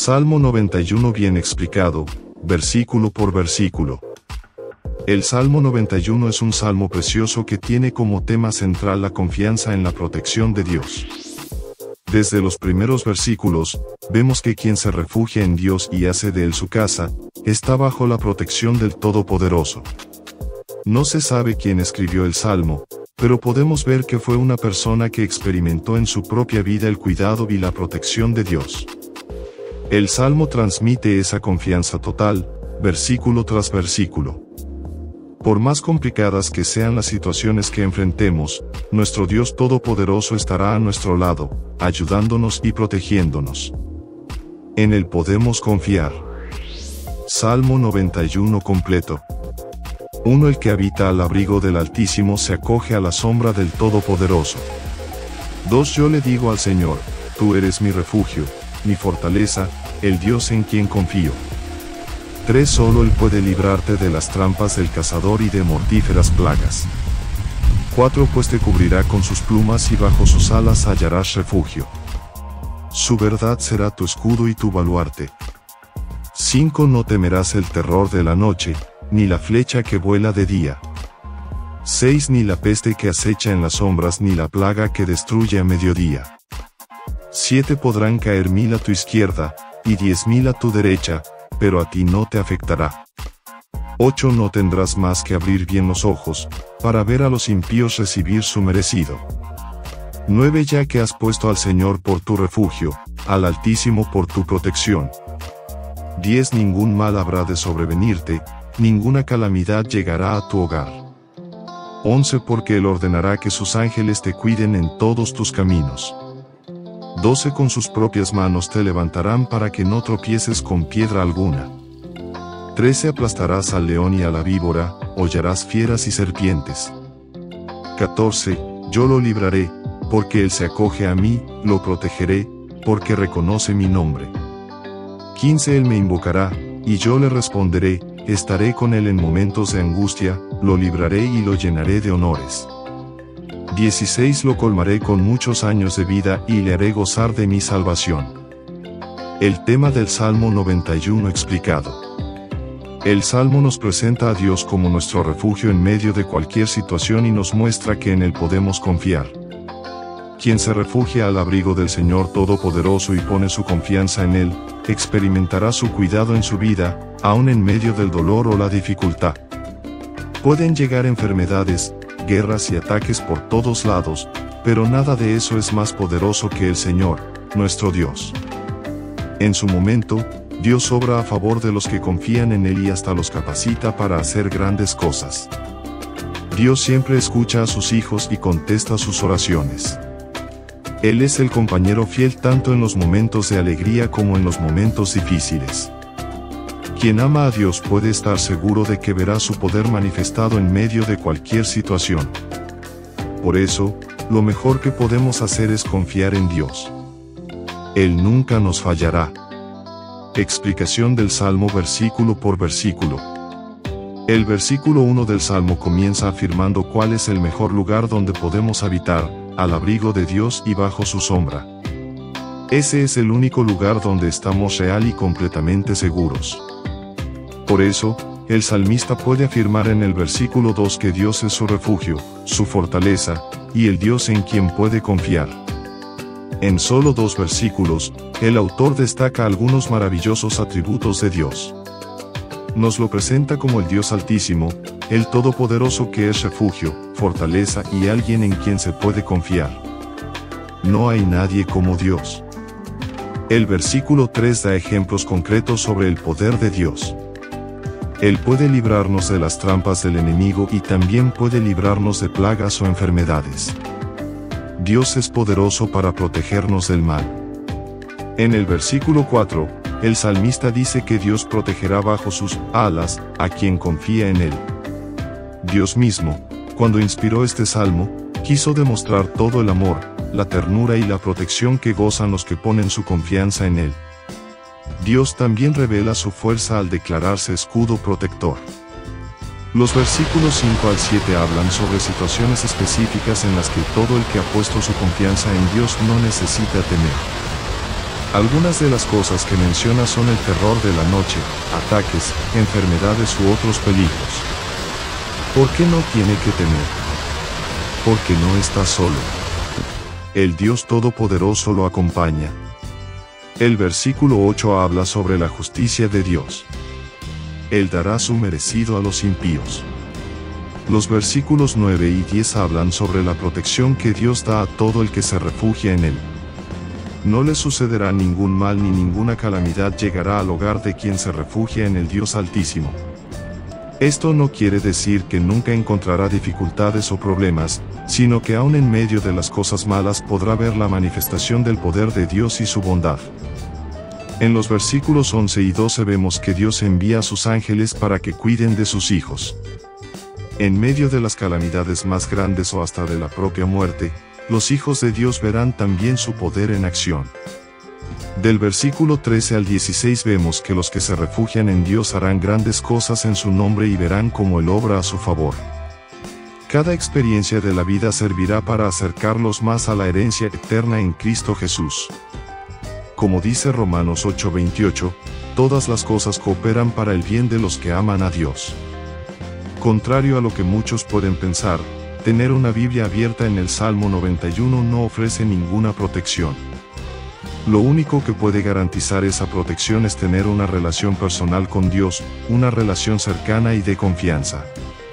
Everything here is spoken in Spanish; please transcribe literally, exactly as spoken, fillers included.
Salmo noventa y uno bien explicado, versículo por versículo. El Salmo noventa y uno es un salmo precioso que tiene como tema central la confianza en la protección de Dios. Desde los primeros versículos, vemos que quien se refugia en Dios y hace de él su casa, está bajo la protección del Todopoderoso. No se sabe quién escribió el Salmo, pero podemos ver que fue una persona que experimentó en su propia vida el cuidado y la protección de Dios. El Salmo transmite esa confianza total, versículo tras versículo. Por más complicadas que sean las situaciones que enfrentemos, nuestro Dios Todopoderoso estará a nuestro lado, ayudándonos y protegiéndonos. En Él podemos confiar. Salmo noventa y uno completo. uno El que habita al abrigo del Altísimo se acoge a la sombra del Todopoderoso. dos Yo le digo al Señor, tú eres mi refugio, mi fortaleza, el Dios en quien confío. tres Solo Él puede librarte de las trampas del cazador y de mortíferas plagas. cuatro Pues te cubrirá con sus plumas y bajo sus alas hallarás refugio. Su verdad será tu escudo y tu baluarte. cinco No temerás el terror de la noche, ni la flecha que vuela de día. seis Ni la peste que acecha en las sombras ni la plaga que destruye a mediodía. siete Podrán caer mil a tu izquierda, y diez mil a tu derecha, pero a ti no te afectará. ocho No tendrás más que abrir bien los ojos, para ver a los impíos recibir su merecido. nueve Ya que has puesto al Señor por tu refugio, al Altísimo por tu protección. diez Ningún mal habrá de sobrevenirte, ninguna calamidad llegará a tu hogar. once Porque Él ordenará que sus ángeles te cuiden en todos tus caminos. doce Con sus propias manos te levantarán para que no tropieces con piedra alguna. trece Aplastarás al león y a la víbora, hollarás fieras y serpientes. catorce Yo lo libraré, porque Él se acoge a mí, lo protegeré, porque reconoce mi nombre. quince Él me invocará, y yo le responderé, estaré con Él en momentos de angustia, lo libraré y lo llenaré de honores. dieciséis Lo colmaré con muchos años de vida y le haré gozar de mi salvación. El tema del Salmo noventa y uno explicado. El Salmo nos presenta a Dios como nuestro refugio en medio de cualquier situación y nos muestra que en Él podemos confiar. Quien se refugia al abrigo del Señor Todopoderoso y pone su confianza en Él, experimentará su cuidado en su vida, aun en medio del dolor o la dificultad. Pueden llegar enfermedades, guerras y ataques por todos lados, pero nada de eso es más poderoso que el Señor, nuestro Dios. En su momento, Dios obra a favor de los que confían en Él y hasta los capacita para hacer grandes cosas. Dios siempre escucha a sus hijos y contesta sus oraciones. Él es el compañero fiel tanto en los momentos de alegría como en los momentos difíciles. Quien ama a Dios puede estar seguro de que verá su poder manifestado en medio de cualquier situación. Por eso, lo mejor que podemos hacer es confiar en Dios. Él nunca nos fallará. Explicación del Salmo versículo por versículo. El versículo uno del Salmo comienza afirmando cuál es el mejor lugar donde podemos habitar, al abrigo de Dios y bajo su sombra. Ese es el único lugar donde estamos real y completamente seguros. Por eso, el salmista puede afirmar en el versículo dos que Dios es su refugio, su fortaleza, y el Dios en quien puede confiar. En solo dos versículos, el autor destaca algunos maravillosos atributos de Dios. Nos lo presenta como el Dios Altísimo, el Todopoderoso que es refugio, fortaleza y alguien en quien se puede confiar. No hay nadie como Dios. El versículo tres da ejemplos concretos sobre el poder de Dios. Él puede librarnos de las trampas del enemigo y también puede librarnos de plagas o enfermedades. Dios es poderoso para protegernos del mal. En el versículo cuatro, el salmista dice que Dios protegerá bajo sus alas a quien confía en Él. Dios mismo, cuando inspiró este salmo, quiso demostrar todo el amor, la ternura y la protección que gozan los que ponen su confianza en Él. Dios también revela su fuerza al declararse escudo protector. Los versículos cinco al siete hablan sobre situaciones específicas en las que todo el que ha puesto su confianza en Dios no necesita temer. Algunas de las cosas que menciona son el terror de la noche, ataques, enfermedades u otros peligros. ¿Por qué no tiene que temer? Porque no está solo. El Dios Todopoderoso lo acompaña. El versículo ocho habla sobre la justicia de Dios. Él dará su merecido a los impíos. Los versículos nueve y diez hablan sobre la protección que Dios da a todo el que se refugia en Él. No le sucederá ningún mal ni ninguna calamidad llegará al hogar de quien se refugia en el Dios Altísimo. Esto no quiere decir que nunca encontrará dificultades o problemas, sino que aún en medio de las cosas malas podrá ver la manifestación del poder de Dios y su bondad. En los versículos once y doce vemos que Dios envía a sus ángeles para que cuiden de sus hijos. En medio de las calamidades más grandes o hasta de la propia muerte, los hijos de Dios verán también su poder en acción. Del versículo trece al dieciséis vemos que los que se refugian en Dios harán grandes cosas en su nombre y verán cómo Él obra a su favor. Cada experiencia de la vida servirá para acercarlos más a la herencia eterna en Cristo Jesús. Como dice Romanos ocho veintiocho, todas las cosas cooperan para el bien de los que aman a Dios. Contrario a lo que muchos pueden pensar, tener una Biblia abierta en el Salmo noventa y uno no ofrece ninguna protección. Lo único que puede garantizar esa protección es tener una relación personal con Dios, una relación cercana y de confianza.